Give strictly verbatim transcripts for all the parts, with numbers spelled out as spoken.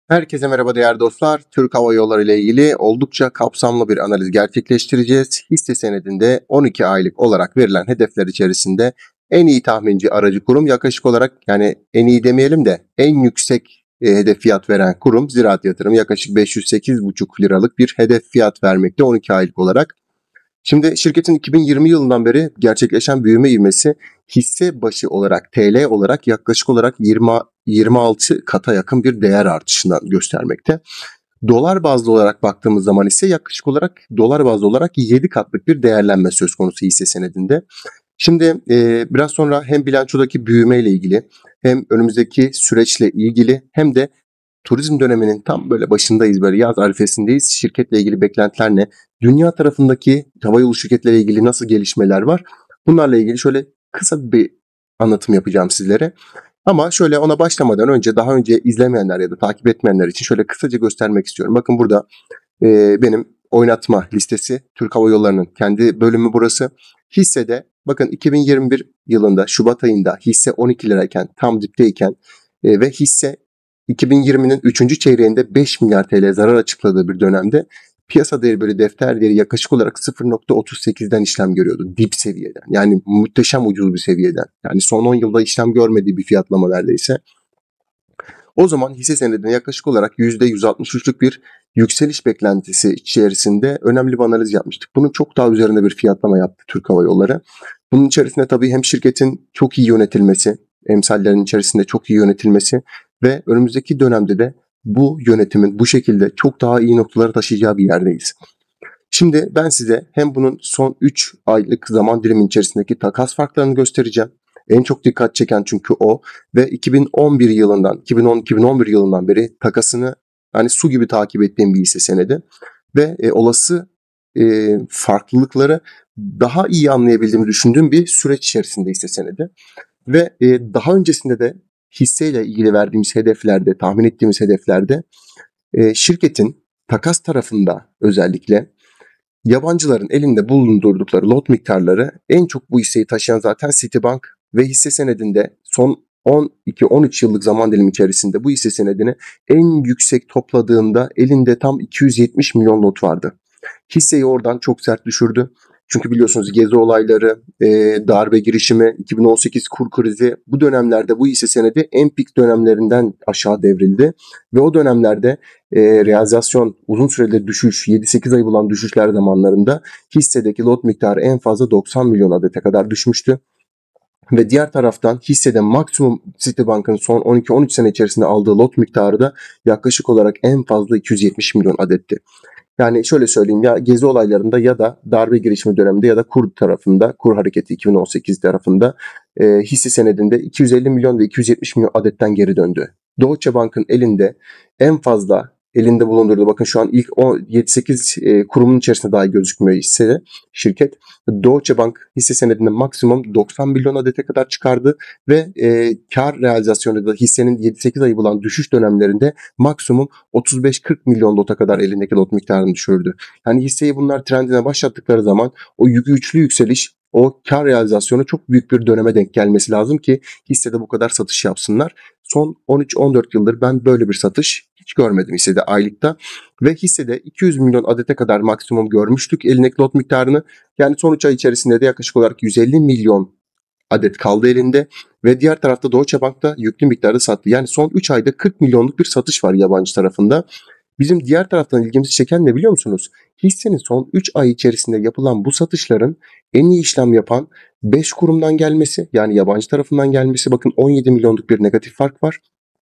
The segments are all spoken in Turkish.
Herkese merhaba değerli dostlar. Türk Hava Yolları ile ilgili oldukça kapsamlı bir analiz gerçekleştireceğiz. Hisse senedinde on iki aylık olarak verilen hedefler içerisinde en iyi tahminci aracı kurum yaklaşık olarak, yani en iyi demeyelim de en yüksek e, hedef fiyat veren kurum Ziraat Yatırım yaklaşık beş yüz sekiz buçuk liralık bir hedef fiyat vermekte on iki aylık olarak. Şimdi şirketin iki bin yirmi yılından beri gerçekleşen büyüme ivmesi hisse başı olarak T L olarak yaklaşık olarak yirmi yirmi altı kata yakın bir değer artışından göstermekte. Dolar bazlı olarak baktığımız zaman ise yaklaşık olarak dolar bazlı olarak yedi katlık bir değerlenme söz konusu hisse senedinde. Şimdi e, biraz sonra hem bilançodaki büyüme ile ilgili hem önümüzdeki süreçle ilgili hem de turizm döneminin tam böyle başındayız, böyle yaz arifesindeyiz. Şirketle ilgili beklentiler ne? Dünya tarafındaki havayolu şirketleriyle ilgili nasıl gelişmeler var? Bunlarla ilgili şöyle kısa bir anlatım yapacağım sizlere. Ama şöyle ona başlamadan önce daha önce izlemeyenler ya da takip etmeyenler için şöyle kısaca göstermek istiyorum. Bakın burada e, benim oynatma listesi, Türk Hava Yolları'nın kendi bölümü burası. Hissede bakın iki bin yirmi bir yılında Şubat ayında hisse on iki lirayken, tam dipteyken e, ve hisse iki bin yirminin üçüncü çeyreğinde beş milyar T L zarar açıkladığı bir dönemde piyasa değeri böyle defter değeri yaklaşık olarak sıfır nokta otuz sekizden işlem görüyordu. Dip seviyeden. Yani muhteşem ucuz bir seviyeden. Yani son on yılda işlem görmediği bir fiyatlama neredeyse. O zaman hisse senedine yaklaşık olarak yüzde yüz altmış üçlük bir yükseliş beklentisi içerisinde önemli bir analiz yapmıştık. Bunun çok daha üzerinde bir fiyatlama yaptı Türk Hava Yolları. Bunun içerisinde tabii hem şirketin çok iyi yönetilmesi, emsallerin içerisinde çok iyi yönetilmesi ve önümüzdeki dönemde de bu yönetimin bu şekilde çok daha iyi noktalara taşıyacağı bir yerdeyiz. Şimdi ben size hem bunun son üç aylık zaman dilimi içerisindeki takas farklarını göstereceğim. En çok dikkat çeken çünkü o ve iki bin on bir yılından iki bin on iki bin on bir yılından beri takasını hani su gibi takip ettiğim bir hisse senedi ve e, olası e, farklılıkları daha iyi anlayabildiğimi düşündüğüm bir süreç içerisinde hisse senedi. Ve e, daha öncesinde de hisseyle ilgili verdiğimiz hedeflerde, tahmin ettiğimiz hedeflerde e, şirketin takas tarafında özellikle yabancıların elinde bulundurdukları lot miktarları, en çok bu hisseyi taşıyan zaten Citibank ve hisse senedinde son on iki on üç yıllık zaman dilimi içerisinde bu hisse senedini en yüksek topladığında elinde tam iki yüz yetmiş milyon lot vardı. Hisseyi oradan çok sert düşürdü. Çünkü biliyorsunuz gezi olayları, e, darbe girişimi, iki bin on sekiz kur krizi, bu dönemlerde bu hisse senedi en pik dönemlerinden aşağı devrildi. Ve o dönemlerde e, realizasyon uzun süreli düşüş, yedi sekiz ay bulan düşüşler zamanlarında hissedeki lot miktarı en fazla doksan milyon adete kadar düşmüştü. Ve diğer taraftan hissede maksimum Citibank'ın son on iki on üç sene içerisinde aldığı lot miktarı da yaklaşık olarak en fazla iki yüz yetmiş milyon adetti. Yani şöyle söyleyeyim, ya gezi olaylarında ya da darbe girişimi döneminde ya da kur tarafında, kur hareketi iki bin on sekiz tarafında e, hisse senedinde iki yüz elli milyon ve iki yüz yetmiş milyon adetten geri döndü. Deutsche Bank'ın elinde en fazla elinde bulundurduğu, bakın şu an ilk yedi sekiz e, kurumun içerisinde dahi gözükmüyor hisse şirket. Deutsche Bank hisse senedinde maksimum doksan milyon adete kadar çıkardı ve e, kar realizasyonu da hissenin yedi sekiz ayı bulan düşüş dönemlerinde maksimum otuz beş kırk milyon lota kadar elindeki lot miktarını düşürdü. Yani hisseyi bunlar trendine başlattıkları zaman o güçlü yükseliş, o kar realizasyonu çok büyük bir döneme denk gelmesi lazım ki hissede bu kadar satış yapsınlar. Son on üç on dört yıldır ben böyle bir satış hiç görmedim hissede aylıkta. Ve hissede iki yüz milyon adete kadar maksimum görmüştük elindeki lot miktarını. Yani son üç ay içerisinde de yaklaşık olarak yüz elli milyon adet kaldı elinde ve diğer tarafta Deutsche Bank da yüklü miktarda sattı. Yani son üç ayda kırk milyonluk bir satış var yabancı tarafında. Bizim diğer taraftan ilgimizi çeken ne biliyor musunuz? Hissenin son üç ay içerisinde yapılan bu satışların en iyi işlem yapan beş kurumdan gelmesi, yani yabancı tarafından gelmesi. Bakın on yedi milyonluk bir negatif fark var.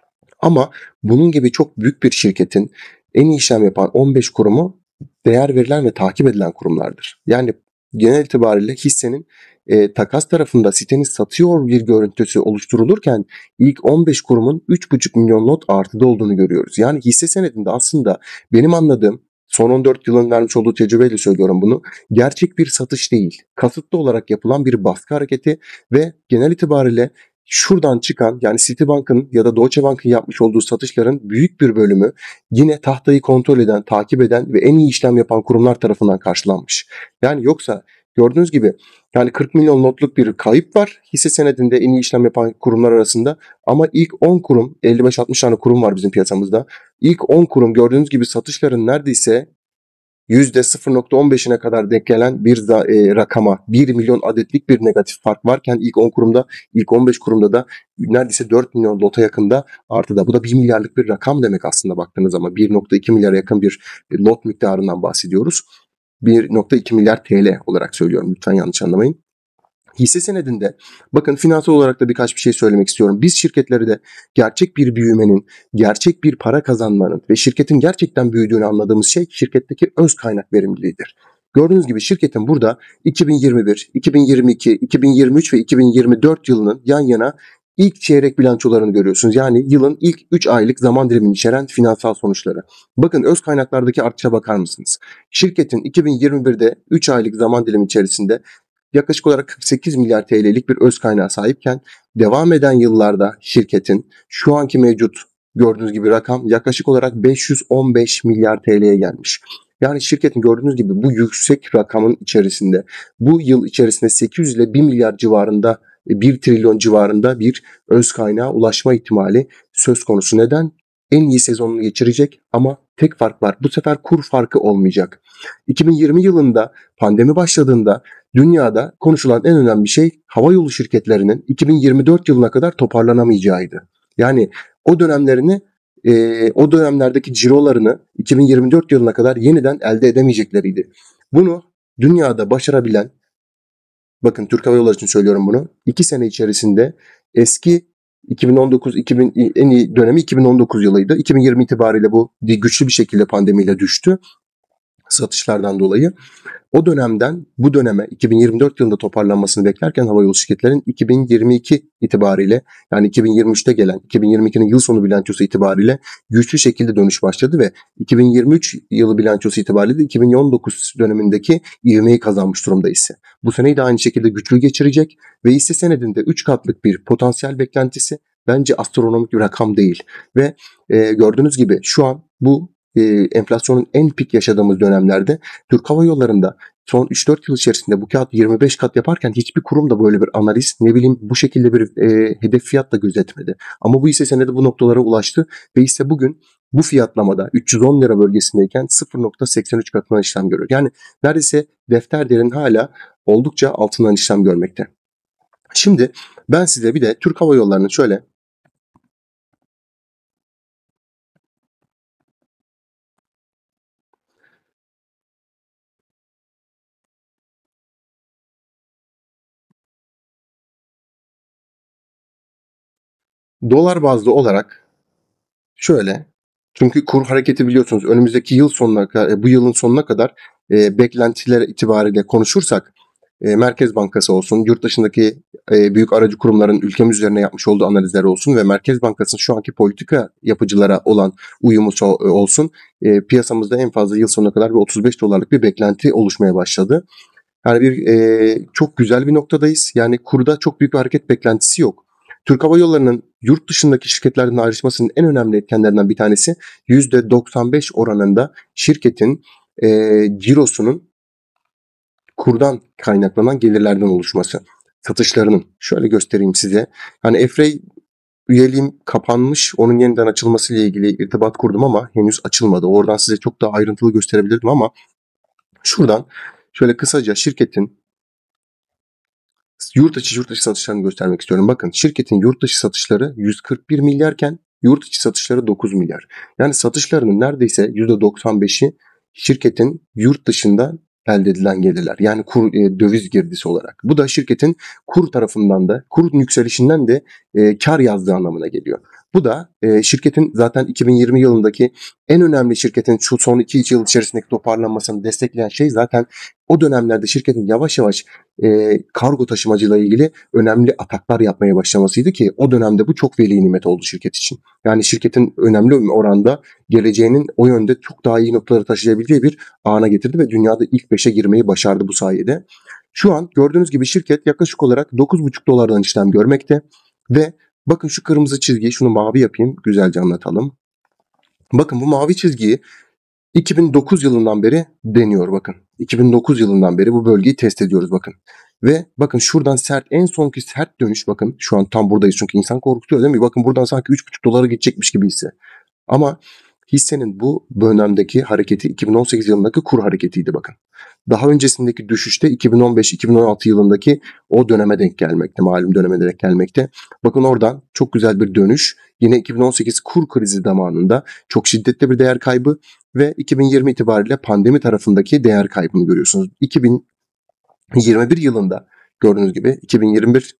Ama bunun gibi çok büyük bir şirketin en iyi işlem yapan on beş kurumu değer verilen ve takip edilen kurumlardır. Yani genel itibariyle hissenin e, takas tarafında sitenin satıyor bir görüntüsü oluşturulurken ilk on beş kurumun üç buçuk milyon lot artıda olduğunu görüyoruz. Yani hisse senedinde aslında benim anladığım, son on dört yılın vermiş olduğu tecrübeyle söylüyorum bunu, gerçek bir satış değil, kasıtlı olarak yapılan bir baskı hareketi ve genel itibariyle şuradan çıkan, yani Citibank'ın ya da Deutsche Bank'ın yapmış olduğu satışların büyük bir bölümü yine tahtayı kontrol eden, takip eden ve en iyi işlem yapan kurumlar tarafından karşılanmış. Yani yoksa Gördüğünüz gibi yani kırk milyon lotluk bir kayıp var hisse senedinde en iyi işlem yapan kurumlar arasında. Ama ilk on kurum, elli beş altmış tane kurum var bizim piyasamızda. İlk on kurum gördüğünüz gibi satışların neredeyse yüzde sıfır nokta on beşine kadar denk gelen bir e, rakama, bir milyon adetlik bir negatif fark varken ilk on kurumda, ilk on beş kurumda da neredeyse dört milyon lota yakında artıda. Bu da bir milyarlık bir rakam demek aslında baktığınız zaman. bir nokta iki milyara yakın bir lot miktarından bahsediyoruz. bir nokta iki milyar T L olarak söylüyorum, lütfen yanlış anlamayın. Hisse senedinde bakın finansal olarak da birkaç bir şey söylemek istiyorum. Biz şirketleri de gerçek bir büyümenin, gerçek bir para kazanmanın ve şirketin gerçekten büyüdüğünü anladığımız şey şirketteki öz kaynak verimliliğidir. Gördüğünüz gibi şirketin burada iki bin yirmi bir, iki bin yirmi iki, iki bin yirmi üç ve iki bin yirmi dört yılının yan yana ilk çeyrek bilançolarını görüyorsunuz. Yani yılın ilk üç aylık zaman dilimini içeren finansal sonuçları. Bakın öz kaynaklardaki artışa bakar mısınız? Şirketin iki bin yirmi birde üç aylık zaman dilimi içerisinde yaklaşık olarak kırk sekiz milyar T L'lik bir öz kaynağa sahipken devam eden yıllarda şirketin şu anki mevcut gördüğünüz gibi rakam yaklaşık olarak beş yüz on beş milyar T L'ye gelmiş. Yani şirketin gördüğünüz gibi bu yüksek rakamın içerisinde bu yıl içerisinde sekiz yüz ile bir milyar civarında, bir trilyon civarında bir öz kaynağa ulaşma ihtimali söz konusu. Neden? En iyi sezonunu geçirecek ama tek fark var. Bu sefer kur farkı olmayacak. iki bin yirmi yılında pandemi başladığında dünyada konuşulan en önemli şey havayolu şirketlerinin iki bin yirmi dört yılına kadar toparlanamayacağıydı. Yani o dönemlerini, e, o dönemlerdeki cirolarını iki bin yirmi dört yılına kadar yeniden elde edemeyecekleriydi. Bunu dünyada başarabilen, bakın Türk Hava Yolları için söylüyorum bunu, iki sene içerisinde eski iki bin on dokuz iki bin en iyi dönemi iki bin on dokuz yılıydı. iki bin yirmi itibariyle bu güçlü bir şekilde pandemiyle düştü satışlardan dolayı. O dönemden bu döneme iki bin yirmi dört yılında toparlanmasını beklerken havayolu şirketlerin iki bin yirmi iki itibariyle, yani iki bin yirmi üçte gelen iki bin yirmi ikinin yıl sonu bilançosu itibariyle güçlü şekilde dönüş başladı ve iki bin yirmi üç yılı bilançosu itibariyle de iki bin on dokuz dönemindeki ivmeyi kazanmış durumda ise. Bu seneyi de aynı şekilde güçlü geçirecek ve hisse senedinde üç katlık bir potansiyel beklentisi bence astronomik bir rakam değil. Ve e, gördüğünüz gibi şu an bu e, enflasyonun en pik yaşadığımız dönemlerde Türk Hava Yolları'nda son üç dört yıl içerisinde bu kağıt yirmi beş kat yaparken hiçbir kurum da böyle bir analiz, ne bileyim bu şekilde bir e, hedef fiyat da gözetmedi. Ama bu hisse senedi bu noktalara ulaştı ve hisse bugün bu fiyatlamada üç yüz on lira bölgesindeyken sıfır nokta seksen üç katından işlem görüyor. Yani neredeyse defter değerinin hala oldukça altından işlem görmekte. Şimdi ben size bir de Türk Hava Yolları'nın şöyle dolar bazlı olarak şöyle, çünkü kur hareketi biliyorsunuz önümüzdeki yıl sonuna kadar, bu yılın sonuna kadar e, beklentiler itibariyle konuşursak e, Merkez Bankası olsun, yurt dışındaki e, büyük aracı kurumların ülkemiz üzerine yapmış olduğu analizler olsun ve Merkez Bankası'nın şu anki politika yapıcılara olan uyumu so- olsun, e, piyasamızda en fazla yıl sonuna kadar bir otuz beş dolarlık bir beklenti oluşmaya başladı. Yani bir e, çok güzel bir noktadayız. Yani kurda çok büyük bir hareket beklentisi yok. Türk Hava Yolları'nın yurt dışındaki şirketlerden ayrışmasının en önemli etkenlerinden bir tanesi yüzde doksan beş oranında şirketin e, cirosunun kurdan kaynaklanan gelirlerden oluşması. Satışlarının. Şöyle göstereyim size. Hani Efrey üyeliğim kapanmış. Onun yeniden açılması ile ilgili irtibat kurdum ama henüz açılmadı. Oradan size çok daha ayrıntılı gösterebilirdim ama şuradan şöyle kısaca şirketin yurt içi yurt dışı satışlarını göstermek istiyorum. Bakın şirketin yurt dışı satışları yüz kırk bir milyarken yurt içi satışları dokuz milyar. Yani satışlarının neredeyse yüzde doksan beşi şirketin yurt dışında elde edilen gelirler. Yani kur, e, döviz girdisi olarak. Bu da şirketin kur tarafından da, kurun yükselişinden de e, kar yazdığı anlamına geliyor. Bu da e, şirketin zaten iki bin yirmi yılındaki en önemli şirketin şu son iki yıl içerisindeki toparlanmasını destekleyen şey zaten o dönemlerde şirketin yavaş yavaş e, kargo taşımacılığı ilgili önemli ataklar yapmaya başlamasıydı ki o dönemde bu çok veli nimet oldu şirket için. Yani şirketin önemli oranda geleceğinin o yönde çok daha iyi noktaları taşıyabileceği bir ana getirdi ve dünyada ilk beşe girmeyi başardı bu sayede. Şu an gördüğünüz gibi şirket yaklaşık olarak dokuz buçuk dolardan işlem görmekte ve bakın şu kırmızı çizgiyi, şunu mavi yapayım, güzelce anlatalım. Bakın bu mavi çizgiyi iki bin dokuz yılından beri deniyor bakın. iki bin dokuz yılından beri bu bölgeyi test ediyoruz bakın. Ve bakın şuradan sert, en sonki sert dönüş, bakın şu an tam buradayız çünkü insan korkutuyor değil mi? Bakın buradan sanki üç buçuk dolara gidecekmiş gibi hisse. Ama hissenin bu dönemdeki hareketi iki bin on sekiz yılındaki kur hareketiydi bakın. Daha öncesindeki düşüşte iki bin on beş iki bin on altı yılındaki o döneme denk gelmekte, malum döneme denk gelmekte. Bakın oradan çok güzel bir dönüş. Yine iki bin on sekiz kur krizi zamanında çok şiddetli bir değer kaybı ve iki bin yirmi itibariyle pandemi tarafındaki değer kaybını görüyorsunuz. iki bin yirmi bir yılında gördüğünüz gibi iki bin yirmi bir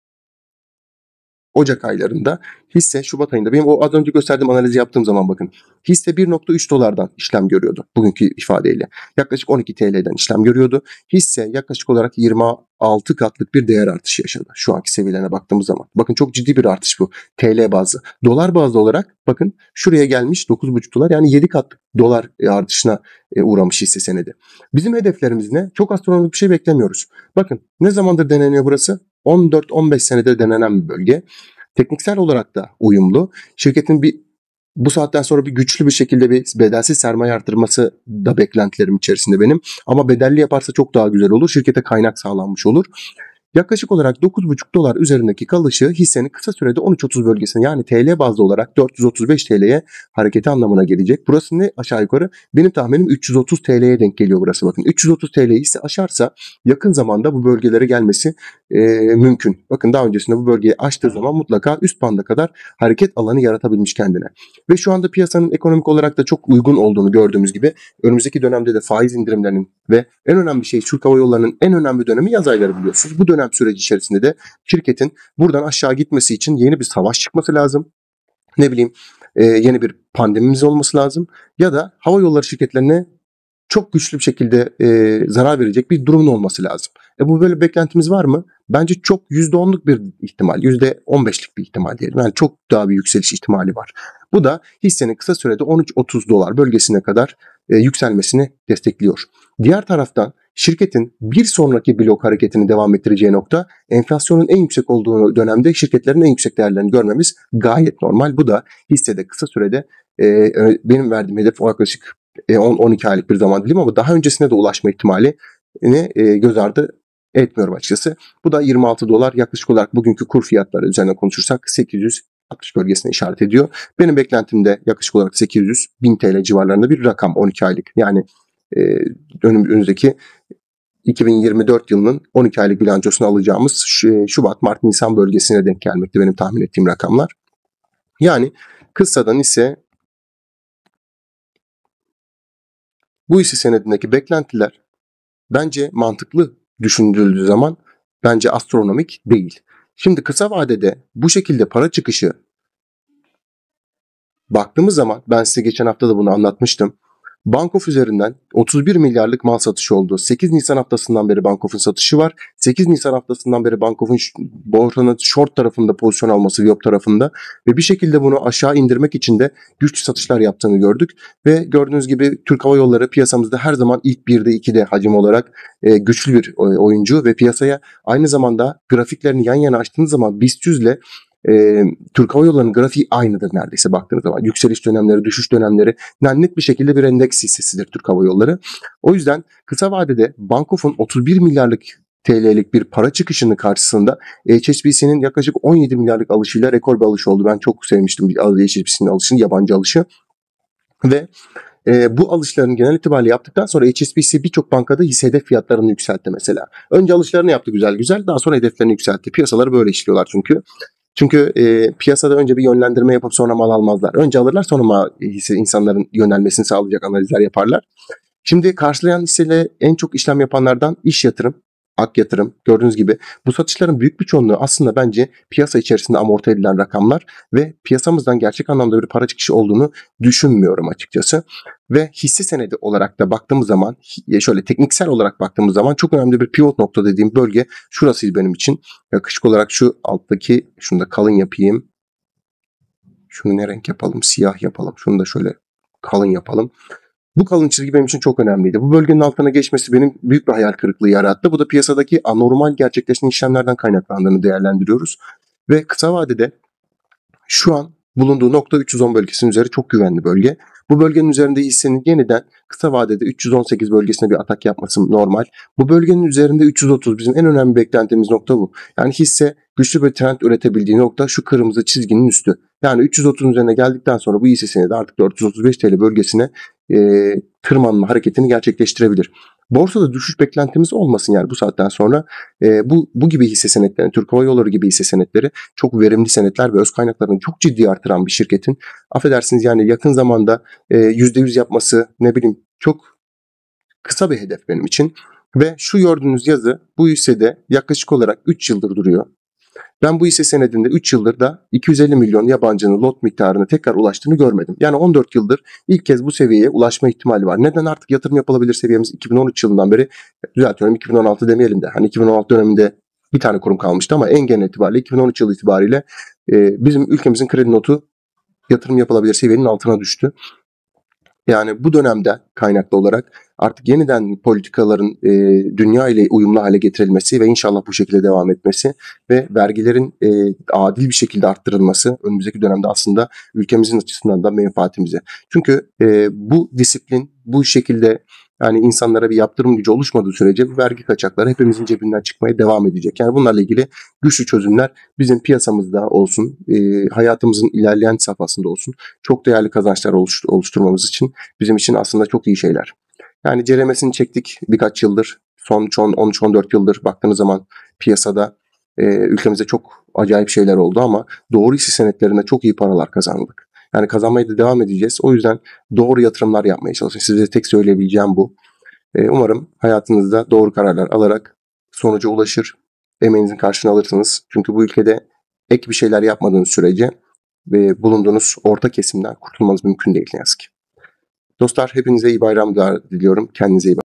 Ocak aylarında hisse, Şubat ayında benim o az önce gösterdiğim analizi yaptığım zaman bakın hisse bir nokta üç dolardan işlem görüyordu bugünkü ifadeyle. Yaklaşık on iki T L'den işlem görüyordu. Hisse yaklaşık olarak yirmi altı katlık bir değer artışı yaşadı şu anki seviyelerine baktığımız zaman. Bakın çok ciddi bir artış bu T L bazlı. Dolar bazlı olarak bakın şuraya gelmiş dokuz buçuk dolar, yani yedi katlık dolar artışına uğramış hisse senedi. Bizim hedeflerimiz ne? Çok astronomik bir şey beklemiyoruz. Bakın ne zamandır deneniyor burası? on dört on beş senedir denenen bir bölge. Tekniksel olarak da uyumlu. Şirketin bir bu saatten sonra bir güçlü bir şekilde bir bedelsiz sermaye artırması da beklentilerim içerisinde benim. Ama bedelli yaparsa çok daha güzel olur. Şirkete kaynak sağlanmış olur. Yaklaşık olarak dokuz buçuk dolar üzerindeki kalışı hissenin kısa sürede on üç otuz bölgesine, yani T L bazlı olarak dört yüz otuz beş T L'ye hareketi anlamına gelecek. Burası ne aşağı yukarı? Benim tahminim üç yüz otuz T L'ye denk geliyor burası bakın. üç yüz otuz T L'yi hisse aşarsa yakın zamanda bu bölgelere gelmesi e, mümkün. Bakın daha öncesinde bu bölgeyi aştığı zaman mutlaka üst banda kadar hareket alanı yaratabilmiş kendine. Ve şu anda piyasanın ekonomik olarak da çok uygun olduğunu gördüğümüz gibi önümüzdeki dönemde de faiz indirimlerinin ve en önemli şey Türk Hava Yolları'nın en önemli dönemi yaz ayları biliyorsunuz. Bu dönem süreci içerisinde de şirketin buradan aşağı gitmesi için yeni bir savaş çıkması lazım. Ne bileyim e, yeni bir pandemimiz olması lazım. Ya da hava yolları şirketlerine çok güçlü bir şekilde e, zarar verecek bir durumun olması lazım. E bu böyle bir beklentimiz var mı? Bence çok yüzde onluk bir ihtimal, yüzde on beşlik bir ihtimal diyelim. Yani çok daha bir yükseliş ihtimali var. Bu da hissenin kısa sürede on üç otuz dolar bölgesine kadar e, yükselmesini destekliyor. Diğer taraftan şirketin bir sonraki blok hareketini devam ettireceği nokta enflasyonun en yüksek olduğu dönemde şirketlerin en yüksek değerlerini görmemiz gayet normal. Bu da hissede kısa sürede e, benim verdiğim hedef yaklaşık on on iki aylık bir zaman dilimi, ama daha öncesine de ulaşma ihtimalini e, göz ardı etmiyorum açıkçası. Bu da yirmi altı dolar, yaklaşık olarak bugünkü kur fiyatları üzerine konuşursak sekiz yüz altmış bölgesine işaret ediyor. Benim beklentim de yaklaşık olarak sekiz yüz bin T L civarlarında bir rakam on iki aylık. Yani e, önümüzdeki iki bin yirmi dört yılının on iki aylık bilançosunu alacağımız Şubat, Mart, Nisan bölgesine denk gelmekte benim tahmin ettiğim rakamlar. Yani kıssadan ise bu hisse senedindeki beklentiler bence mantıklı düşünüldüğü zaman bence astronomik değil. Şimdi kısa vadede bu şekilde para çıkışı baktığımız zaman, ben size geçen hafta da bunu anlatmıştım. Bankof üzerinden otuz bir milyarlık mal satışı oldu. sekiz Nisan haftasından beri Bankof'un satışı var. sekiz Nisan haftasından beri Bankof'un borsanın short tarafında pozisyon alması, Viyop tarafında ve bir şekilde bunu aşağı indirmek için de güçlü satışlar yaptığını gördük. Ve gördüğünüz gibi Türk Hava Yolları piyasamızda her zaman ilk birde ikide hacim olarak e, güçlü bir oyuncu ve piyasaya aynı zamanda grafiklerini yan yana açtığınız zaman BIST yüz ile E, Türk Hava Yolları'nın grafiği aynıdır neredeyse baktığınız zaman. Yükseliş dönemleri, düşüş dönemleri, yani net bir şekilde bir endeks hissesidir Türk Hava Yolları. O yüzden kısa vadede Bankof'un otuz bir milyarlık T L'lik bir para çıkışının karşısında H S B C'nin yaklaşık on yedi milyarlık alışıyla rekor bir alış oldu. Ben çok sevmiştim H S B C'nin alışını, yabancı alışı. Ve E, bu alışların genel itibariyle yaptıktan sonra H S B C birçok bankada hisse hedef fiyatlarını yükseltti mesela. Önce alışlarını yaptı güzel güzel, daha sonra hedeflerini yükseltti. Piyasaları böyle işliyorlar çünkü. Çünkü e, piyasada önce bir yönlendirme yapıp sonra mal almazlar. Önce alırlar, sonra mal, hisse, insanların yönelmesini sağlayacak analizler yaparlar. Şimdi karşılayan hisseyle en çok işlem yapanlardan İş Yatırım, Ak Yatırım, gördüğünüz gibi bu satışların büyük bir çoğunluğu aslında bence piyasa içerisinde amorti edilen rakamlar ve piyasamızdan gerçek anlamda bir para çıkışı olduğunu düşünmüyorum açıkçası. Ve hisse senedi olarak da baktığımız zaman, şöyle tekniksel olarak baktığımız zaman çok önemli bir pivot nokta dediğim bölge şurası benim için. Yaklaşık olarak şu alttaki, şunu da kalın yapayım. Şunu ne renk yapalım? Siyah yapalım. Şunu da şöyle kalın yapalım. Bu kalın çizgi benim için çok önemliydi. Bu bölgenin altına geçmesi benim büyük bir hayal kırıklığı yarattı. Bu da piyasadaki anormal gerçekleşen işlemlerden kaynaklandığını değerlendiriyoruz. Ve kısa vadede şu an bulunduğu nokta üç yüz on bölgesinin üzeri çok güvenli bölge. Bu bölgenin üzerinde hissenin yeniden kısa vadede üç yüz on sekiz bölgesine bir atak yapması normal. Bu bölgenin üzerinde üç yüz otuz, bizim en önemli beklentimiz nokta bu. Yani hisse güçlü bir trend üretebildiği nokta şu kırmızı çizginin üstü. Yani üç yüz otuzun üzerine geldikten sonra bu hisse senedi artık dört yüz otuz beş T L bölgesine e, tırmanma hareketini gerçekleştirebilir. Borsada düşüş beklentimiz olmasın yani bu saatten sonra. E, bu bu gibi hisse senetleri, Türk Hava Yolları gibi hisse senetleri çok verimli senetler ve öz kaynaklarını çok ciddi artıran bir şirketin, affedersiniz yani yakın zamanda e, yüzde yüz yapması, ne bileyim, çok kısa bir hedef benim için. Ve şu gördüğünüz yazı bu hissede yaklaşık olarak üç yıldır duruyor. Ben bu hisse senedinde üç yıldır da iki yüz elli milyon yabancının lot miktarına tekrar ulaştığını görmedim. Yani on dört yıldır ilk kez bu seviyeye ulaşma ihtimali var. Neden? Artık yatırım yapılabilir seviyemiz iki bin on üç yılından beri, düzeltiyorum iki bin on altı demeyelim de, hani iki bin on altı döneminde bir tane kurum kalmıştı ama en genel itibariyle iki bin on üç yılı itibariyle e, bizim ülkemizin kredi notu yatırım yapılabilir seviyenin altına düştü. Yani bu dönemde kaynaklı olarak artık yeniden politikaların e, dünya ile uyumlu hale getirilmesi ve inşallah bu şekilde devam etmesi ve vergilerin e, adil bir şekilde arttırılması önümüzdeki dönemde aslında ülkemizin açısından da menfaatimize. Çünkü e, bu disiplin bu şekilde, yani insanlara bir yaptırım gücü oluşmadığı sürece bu vergi kaçakları hepimizin cebinden çıkmaya devam edecek. Yani bunlarla ilgili güçlü çözümler bizim piyasamızda olsun, e, hayatımızın ilerleyen safhasında olsun, çok değerli kazançlar oluştur- oluşturmamız için bizim için aslında çok iyi şeyler. Yani ceremesini çektik birkaç yıldır. Son on üç on dört yıldır baktığınız zaman piyasada e, ülkemizde çok acayip şeyler oldu ama doğru hisse senetlerinde çok iyi paralar kazandık. Yani kazanmaya da devam edeceğiz. O yüzden doğru yatırımlar yapmaya çalışın. Size tek söyleyebileceğim bu. E, umarım hayatınızda doğru kararlar alarak sonuca ulaşır. Emeğinizin karşılığını alırsınız. Çünkü bu ülkede ek bir şeyler yapmadığınız sürece ve bulunduğunuz orta kesimden kurtulmanız mümkün değil ne yazık ki. Dostlar, hepinize iyi bayramlar diliyorum. Kendinize iyi bakın.